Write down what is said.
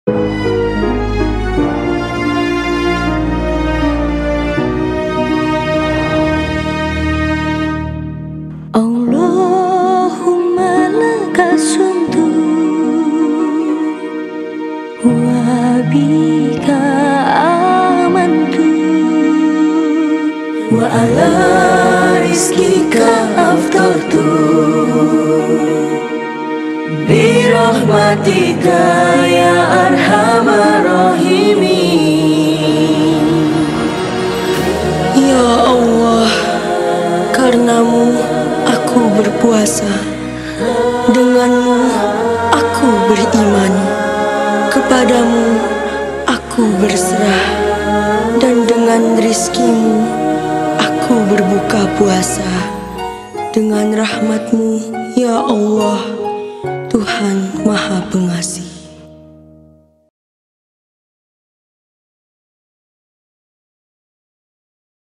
Allahumma laka sumtu wa bika amantu wa ala rizkika aftartu birahmatika ya arhamar rahimin. Ya Allah, karenamu aku berpuasa, denganmu aku beriman, kepadamu aku berserah, dan dengan rizkimu aku berbuka puasa. Dengan rahmatmu ya Allah, Tuhan Maha Pengasih.